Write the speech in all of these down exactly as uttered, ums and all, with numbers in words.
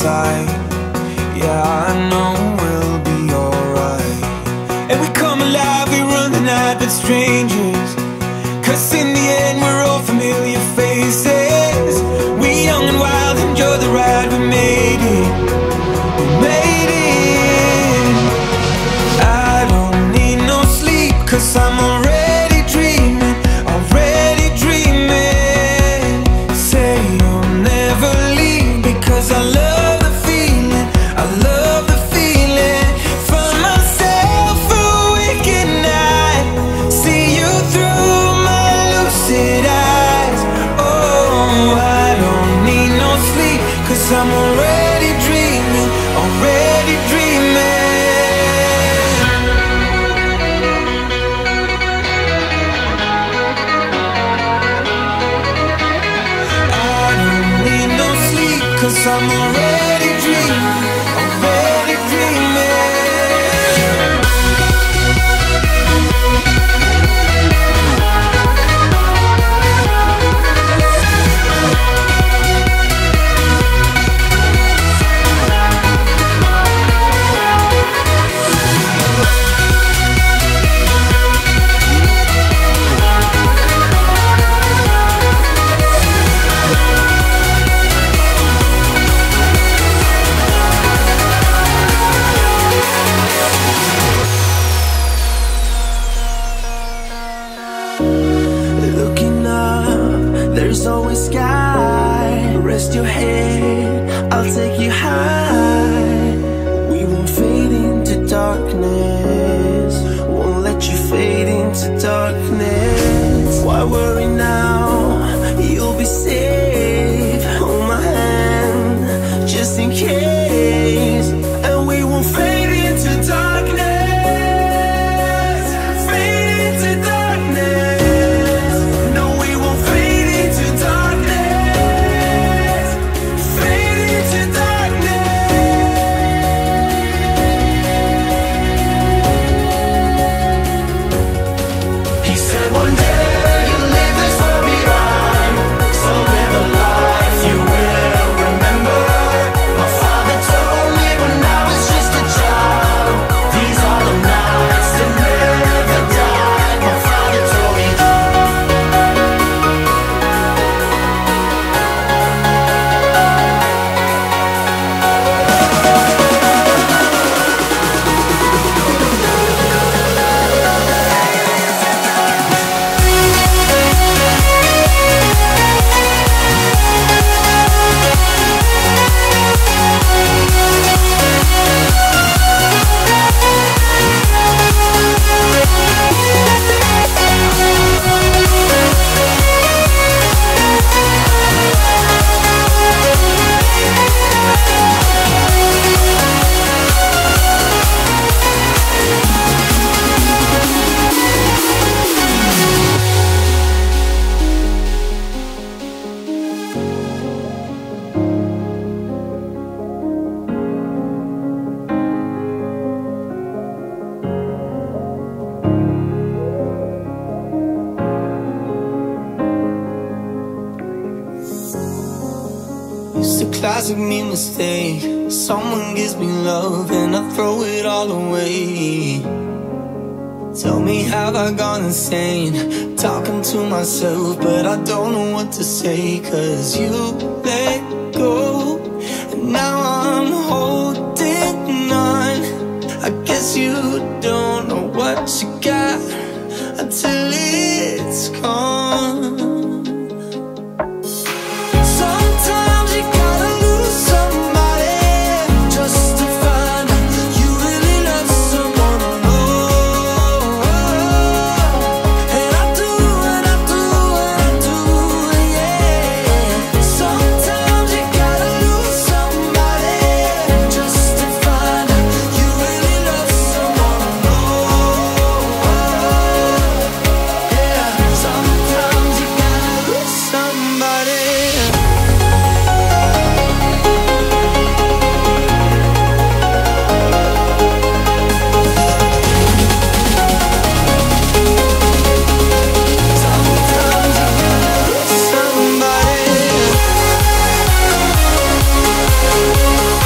inside. Yeah, I know we'll be alright. And we come alive, we run the night with strangers, 'cause in the end we're all familiar faces. We young and wild, enjoy the ride, we made it, we made it. I don't need no sleep, 'cause I'm already dreaming, already dreaming. Say you'll never leave, because I love the feeling, I love the feeling. Find myself awake at night, see you through my lucid eyes. Oh, I don't need no sleep, 'cause I'm already dreaming, already dreaming. I don't need no sleep, 'cause I'm already dreaming, already dreaming. Looking up, there's always sky. Rest your head, I'll take you high. We won't fade into darkness, won't let you fade into darkness. Why worry now? You'll be safe. Hold my hand, just in case. And we won't fade into darkness, fade into darkness. No, we won't fade into darkness, fade into darkness. He said one day you live this world behind, so live a life you will remember. My father told me when I was just a child, these are the nights that never die. My father told me. It's a classic me mistake. Someone gives me love and I throw it all away. Tell me, have I gone insane? Talking to myself, but I don't know what to say. 'Cause you let go, and now I'm holding on. I guess you don't know what you got until it's gone. Sometimes you gotta lose somebody just to find out you really love someone. Oh, and I do, and I do, and I do, yeah. Sometimes you gotta lose somebody just to find out you really love someone. Oh, yeah. Sometimes you gotta lose somebody. Somebody.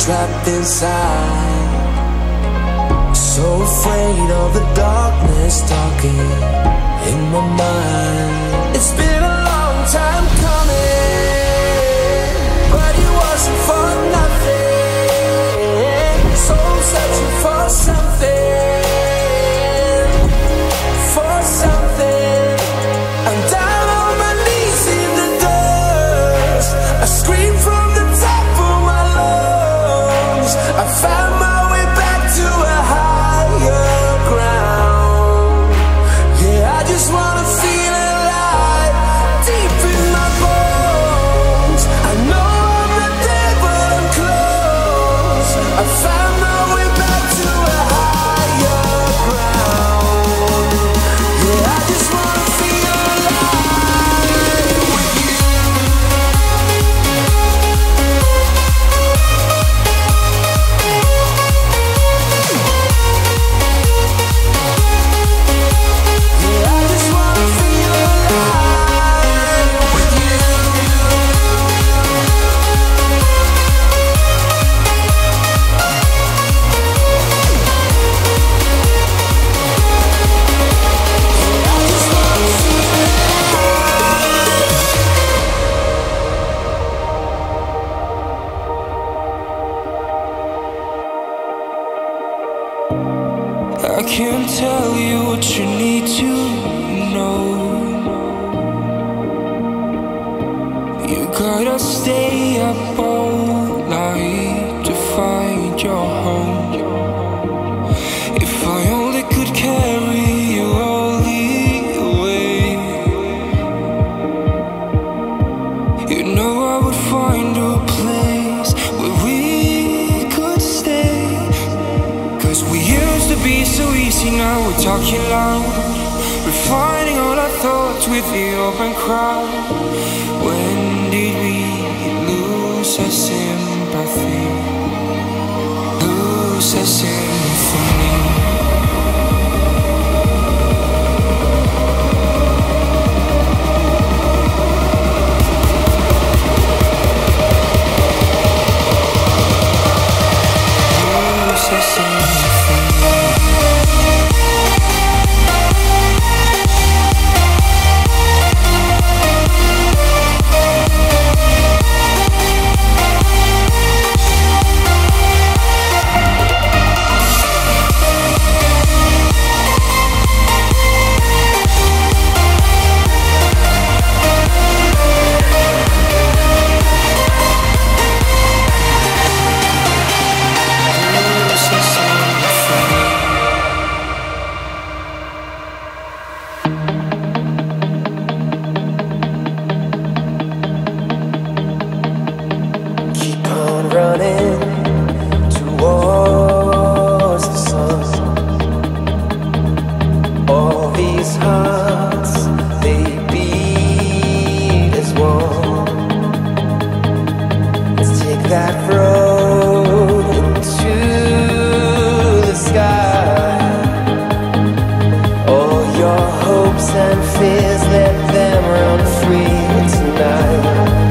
trapped inside. So afraid of the darkness talking in my mind. It's been a long time coming, but it wasn't for nothing. Soul searching for something, for something. I'm down on my knees in the dust. I scream from the top of my lungs. I found my way back to a higher ground. Yeah, I just wanna feel alive, deep in my bones. I know I'm not there, but I'm close. I found my way back to a higher ground. Yeah, I just wanna feel alive with you. Yeah, I just wanna feel alive with you. I can't tell you what you need to know. You gotta stay up all night to find your home. If I only could carry you all the way, you know I would find a place where we could stay. Cause we used to be so easy, now we're talking loud, refining all our thoughts with the open crowd. When did we lose our sympathy? Lose our symphony? Lose our symphony? Keep on running towards the sun. All these hearts, they beat as one. Let's take that road into the sky. All your hopes and fears, let them run free tonight.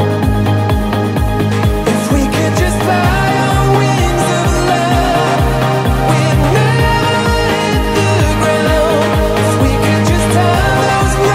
If we could just fly on wings of love, we'd never hit the ground. If we could just tie those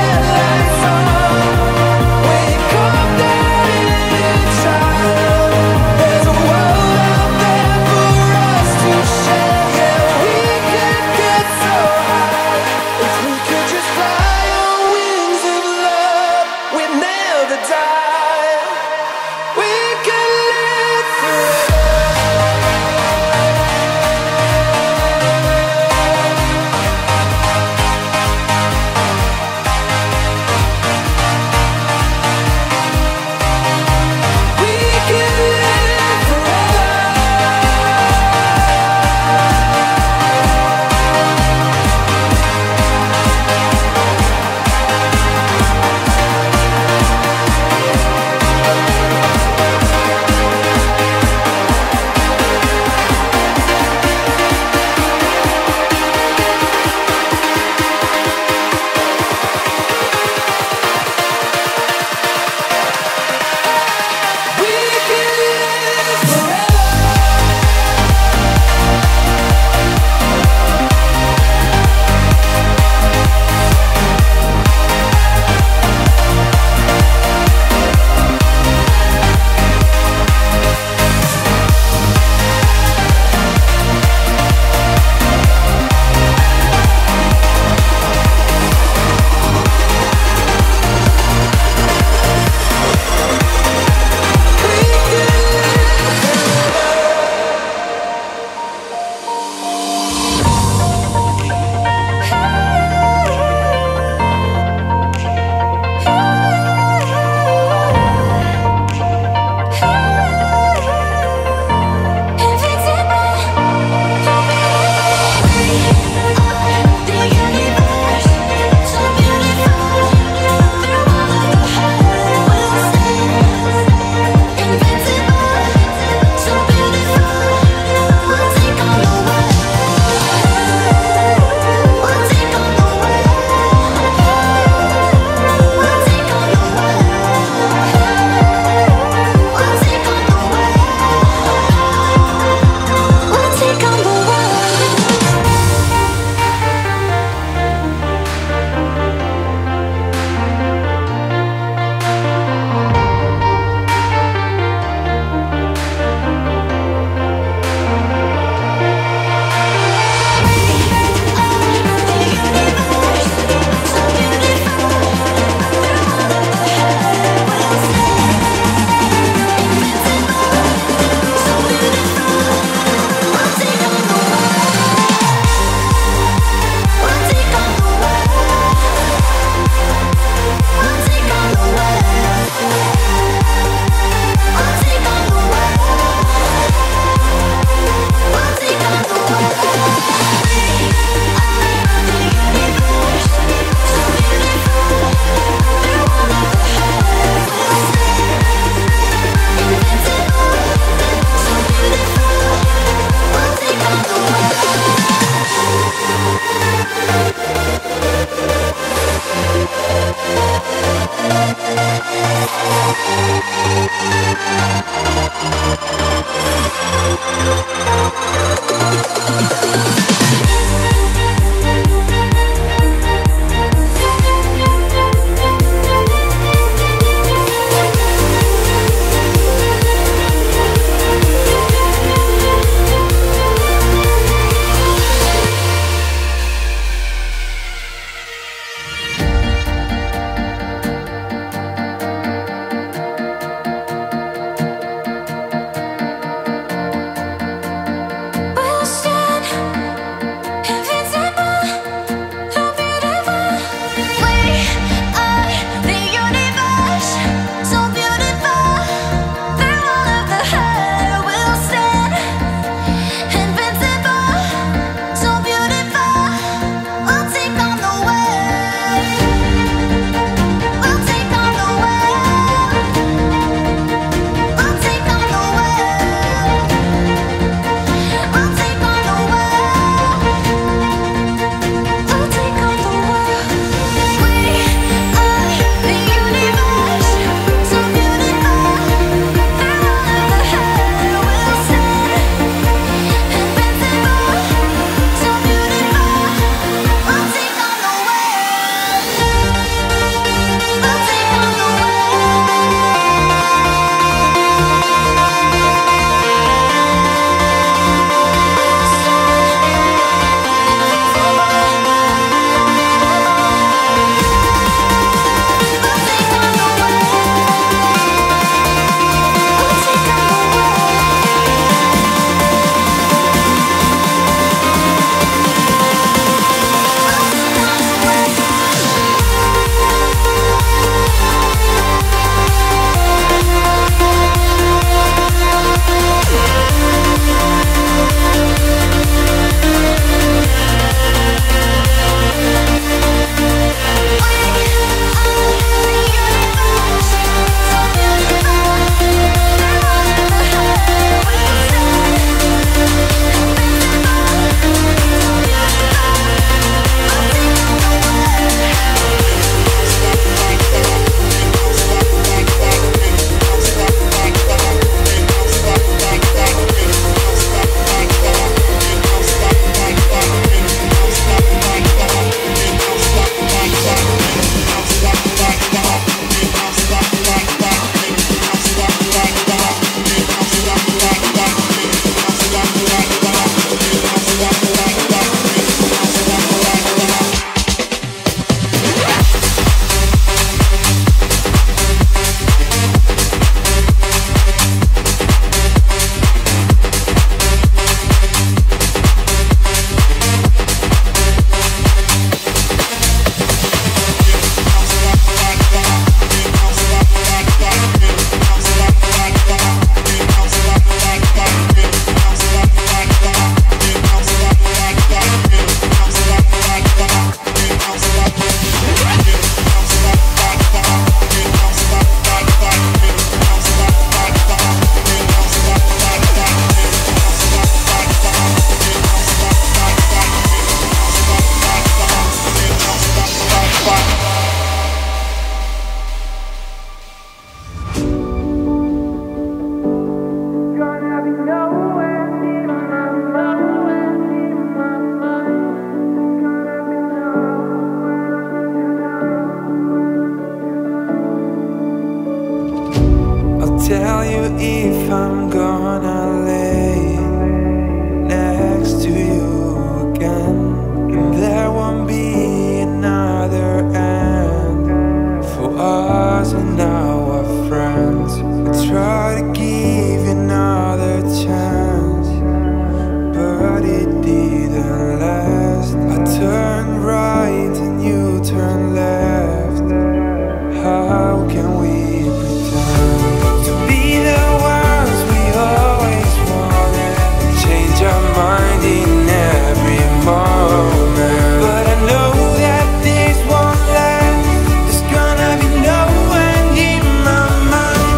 if I'm gonna lay next to you again, and there won't be another end for us and our friends. I try to give you another chance, but it didn't last. I turned right and you turned left. How can we pretend to be the ones we always wanted, and change our mind in every moment? But I know that this won't last. There's gonna be no end in my mind.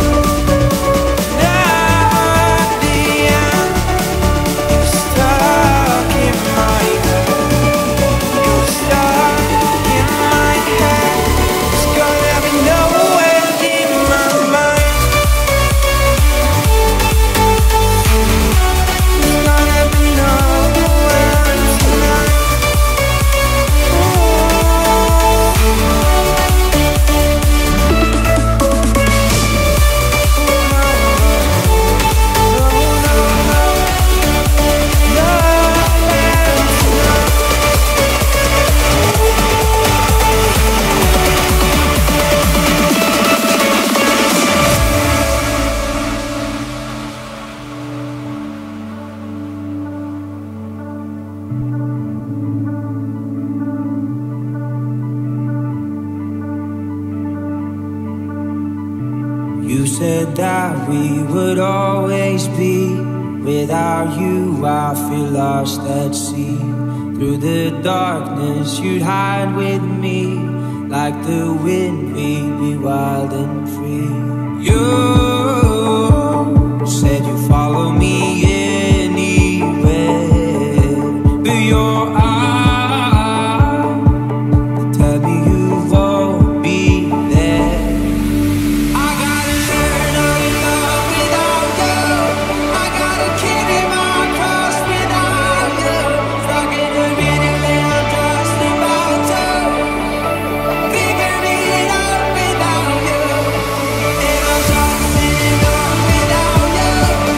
Not the end. You're stuck in my head. You're stuck in my head. There's gonna be no end in my mind. There's gonna be no end tonight. You said that we would always be. Without you I feel lost at sea. Through the darkness you'd hide with me. Like the wind we'd be wild and free. You said you'd follow me anywhere, but your eyes tell me you won't be there. I gotta learn how to love without you. I gotta carry my cross without you. Stuck in a minute that I'm just about to figure it out without you. And I'm tossing it up without you.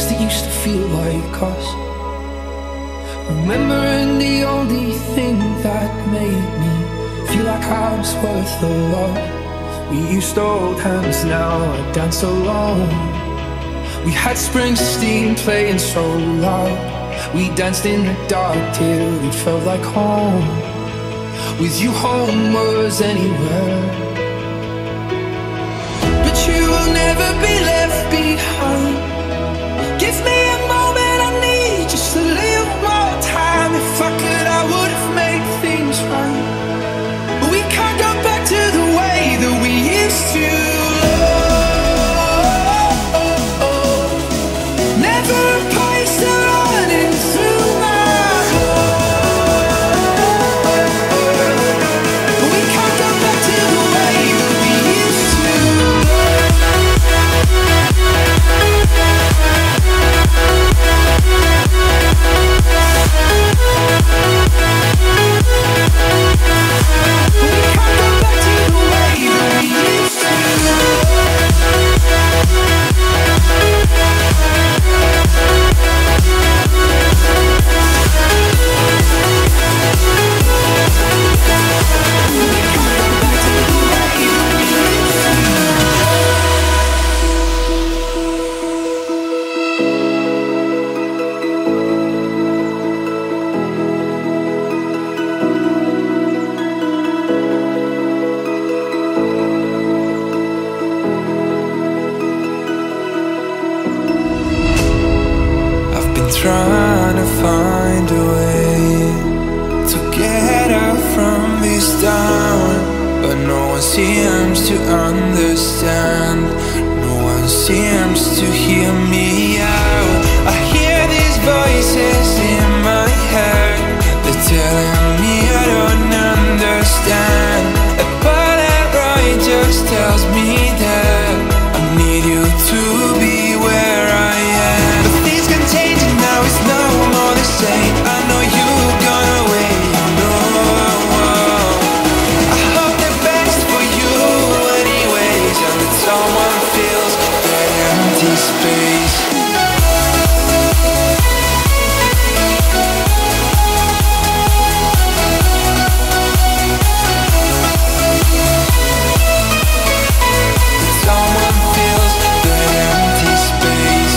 place that used to feel like us. Remembering the only thing that made me feel like I was worth a lot. We used to hold hands, now I dance alone. We had Springsteen playing so loud. We danced in the dark till it felt like home. With you home was anywhere. But you will never be left behind. Give me a moment, I need just a little more time. If I could, I would have made things right. But we can't go back to the way that we used to love. Never a place to run into my heart. But we can't go back to the way that we used to. Trying to find a way to get out from this town, but no one seems to understand. No one seems to hear me out. I hear these voices in my head. They're telling me I don't understand. A part that right just tells me that I need you to be where I am. But things can change. Now it's no more the same. I know you've gone away, you know. I hope the best for you anyways, and that someone fills that empty space. That someone fills that empty space.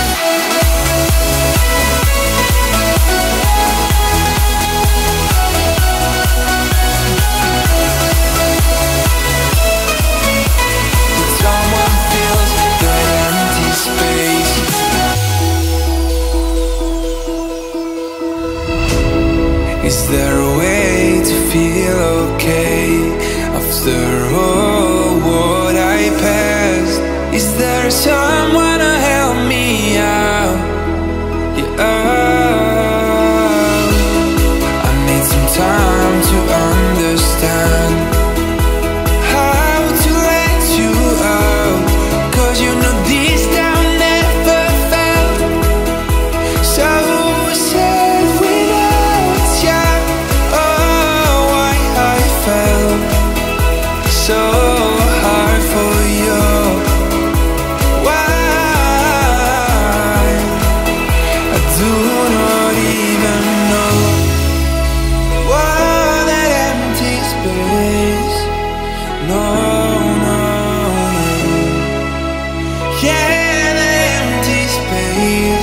Is there a way to feel okay after all what I passed? Is there someone to help me out? Yeah, I need some time to understand how to let you out, 'cause you know this down never felt so safe without you. Oh, why I felt so hard for you. Why? I do not even know. Why that empty space? No, no, no. Yeah, that empty space.